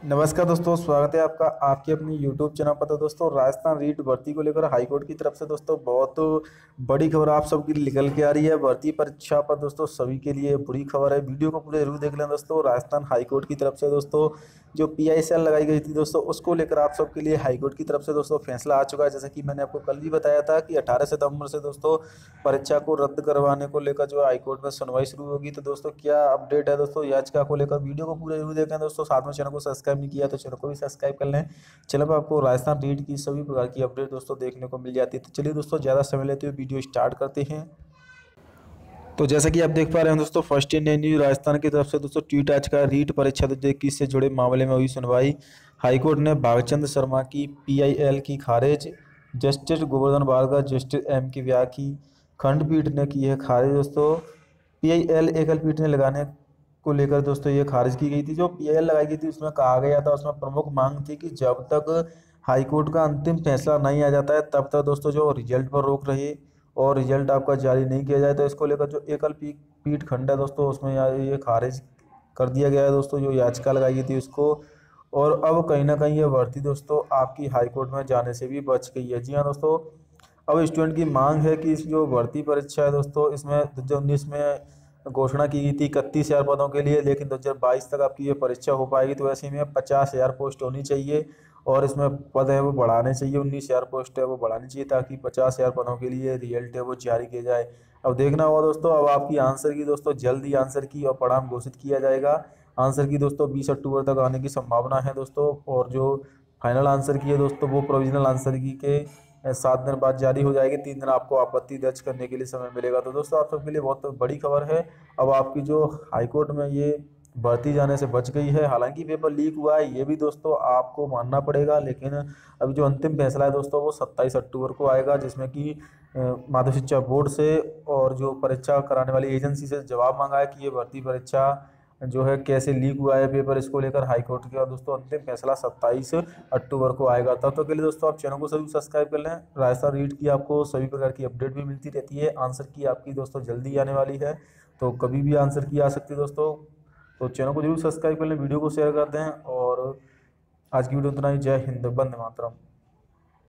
नमस्कार दोस्तों, स्वागत है आपका आपके अपनी यूट्यूब चैनल पर। तो दोस्तों, राजस्थान रीट भर्ती को लेकर हाईकोर्ट की तरफ से दोस्तों बहुत बड़ी खबर आप सबके लिए निकल के आ रही है। भर्ती परीक्षा पर दोस्तों सभी के लिए बुरी खबर है। वीडियो को पूरे जरूर देख लें दोस्तों। राजस्थान हाईकोर्ट की तरफ से दोस्तों जो PICL लगाई गई थी दोस्तों, उसको लेकर आप सबके लिए हाईकोर्ट की तरफ से दोस्तों फैसला आ चुका है। जैसे कि मैंने आपको कल भी बताया था कि 18 सितंबर से दोस्तों परीक्षा को रद्द करवाने को लेकर जो हाईकोर्ट में सुनवाई शुरू होगी। तो दोस्तों क्या अपडेट है दोस्तों याचिका को लेकर, वीडियो को पूरा जरूर देखें दोस्तों। साथ में चैनल को सब्सक्राइब नहीं किया तो चैनल को भी सब्सक्राइब कर लें। चैनल पर आपको राजस्थान रीट की सभी प्रकार की अपडेट दोस्तों देखने को मिल जाती है। तो चलिए दोस्तों, ज़्यादा समय लेते हुए वीडियो स्टार्ट करते हैं। तो जैसा कि आप देख पा रहे हैं दोस्तों, फर्स्ट इंडियन न्यूज राजस्थान की तरफ से दोस्तों ट्वीट आज का रीट परीक्षा 2021 से जुड़े मामले में हुई सुनवाई। हाईकोर्ट ने भागचंद शर्मा की PIL की खारिज, justice Govardhan Bhargav, justice M K व्याह की खंडपीठ ने की है खारिज। दोस्तों PIL एकल पीठ ने लगाने को लेकर दोस्तों ये खारिज की गई थी। जो PIL लगाई गई थी उसमें कहा गया था, उसमें प्रमुख मांग थी कि जब तक हाईकोर्ट का अंतिम फैसला नहीं आ जाता है तब तक दोस्तों जो रिजल्ट पर रोक रहे और रिजल्ट आपका जारी नहीं किया जाए। तो इसको लेकर जो एकल पीठ खंड है दोस्तों, उसमें ये खारिज कर दिया गया है दोस्तों, जो याचिका लगाई गई थी उसको। और अब कहीं ना कहीं ये भर्ती दोस्तों आपकी हाईकोर्ट में जाने से भी बच गई है। जी हाँ दोस्तों, अब स्टूडेंट की मांग है कि इस जो भर्ती परीक्षा है दोस्तों, इसमें 2019 में घोषणा की गई थी 31,000 पदों के लिए, लेकिन 2022 तक आपकी ये परीक्षा हो पाएगी। तो ऐसे में 50,000 पोस्ट होनी चाहिए और इसमें पद है वो बढ़ाने चाहिए। 19,000 पोस्ट है वो बढ़ानी चाहिए ताकि 50,000 पदों के लिए रिजल्ट है वो जारी किया जाए। अब देखना होगा दोस्तों, अब आपकी आंसर की दोस्तों जल्द ही आंसर की और परिणाम घोषित किया जाएगा। आंसर की दोस्तों 20 अक्टूबर तक आने की संभावना है दोस्तों। और जो फाइनल आंसर की है दोस्तों वो प्रोविजनल आंसर की के 7 दिन बाद जारी हो जाएगी। 3 दिन आपको आपत्ति दर्ज करने के लिए समय मिलेगा। तो दोस्तों आप सबके लिए बहुत बड़ी खबर है। अब आपकी जो हाईकोर्ट में ये भर्ती जाने से बच गई है। हालांकि पेपर लीक हुआ है ये भी दोस्तों आपको मानना पड़ेगा, लेकिन अभी जो अंतिम फैसला है दोस्तों वो 27 अक्टूबर को आएगा, जिसमें कि माध्यमिक शिक्षा बोर्ड से और जो परीक्षा कराने वाली एजेंसी से जवाब मांगा है कि ये भर्ती परीक्षा जो है कैसे लीक हुआ है पेपर। इसको लेकर हाईकोर्ट का दोस्तों अंतिम फैसला 27 अक्टूबर को आएगा। तब तक के लिए दोस्तों आप चैनल को सभी सब्सक्राइब कर लें। राजस्थान रीट की आपको सभी प्रकार की अपडेट भी मिलती रहती है। आंसर की आपकी दोस्तों जल्दी आने वाली है, तो कभी भी आंसर की आ सकती है दोस्तों। तो चैनल को जरूर सब्सक्राइब कर लें, वीडियो को शेयर कर दें। और आज की वीडियो इतना ही। जय हिंद, वंदे मातरम।